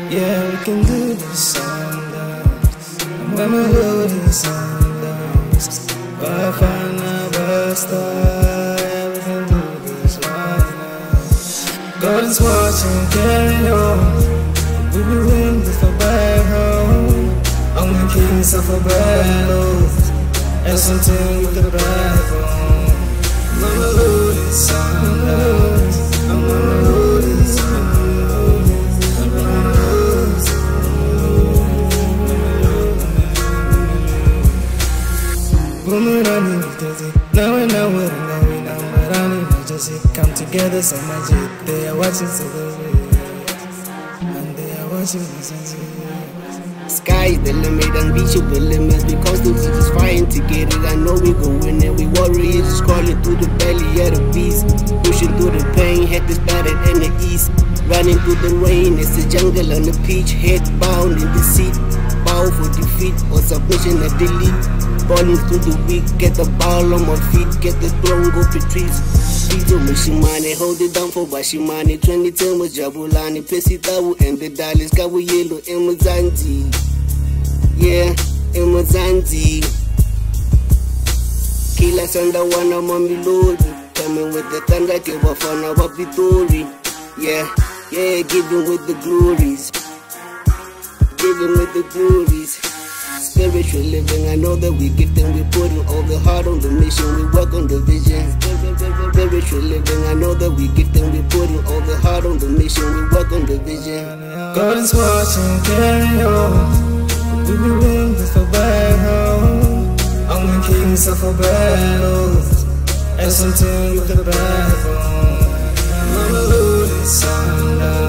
Yeah, we can do this Sundowns. Mamelodi Sundowns. Bafana Basta. Yeah, we can do this right now. God is watching, carry on. We will win this for back home. I'm the kings of a battles. And something with the backbone. Mamelodi Sundowns. Mamelodi Sundowns. Now we're but I need to just come together so much. They are watching so and they are watching so. Sky's the limit, unreachable limits. Because the beat is fighting to get it. I know we gon' win it. We warriors just crawling through the belly of the beast, pushing through the pain, head is battered in the east. Running through the rain, it's a jungle on the beach. Head bound in the seat, bow for defeat or submission or delete. Falling through the week, get the ball on my feet, get the throne, go retreats. Vito Mishimane, hold it down for Bashimane. 2010 was Jabulani, Pesitawu and the Dallas, Kawu Yellow, Emazanti. Yeah, Emazanti. Kila Sanda wana Mamelodi, coming with the thunder, give a fun of Pitori. Yeah, yeah, giving with the glories. Giving with the glories. Spiritual living, I know that we gifting, we putting all the heart on the mission, we work on the vision. Spiritual living, I know that we gifting, we putting all the heart on the mission, we work on the vision. God is watching, carry on. We will win this for back home. I'm the kings of our battles, and something with the backbone. Mamelodi Sundowns.